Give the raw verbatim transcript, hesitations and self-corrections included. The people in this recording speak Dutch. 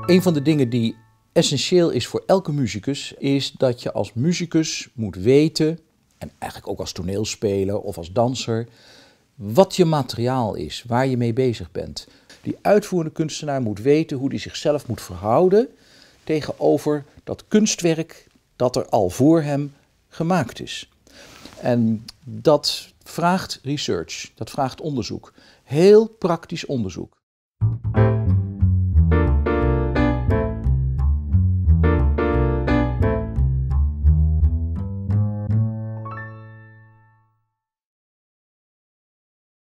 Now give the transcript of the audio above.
Een van de dingen die essentieel is voor elke muzikus, is dat je als muzikus moet weten, en eigenlijk ook als toneelspeler of als danser, wat je materiaal is, waar je mee bezig bent. Die uitvoerende kunstenaar moet weten hoe hij zichzelf moet verhouden tegenover dat kunstwerk dat er al voor hem gemaakt is. En dat vraagt research, dat vraagt onderzoek. Heel praktisch onderzoek.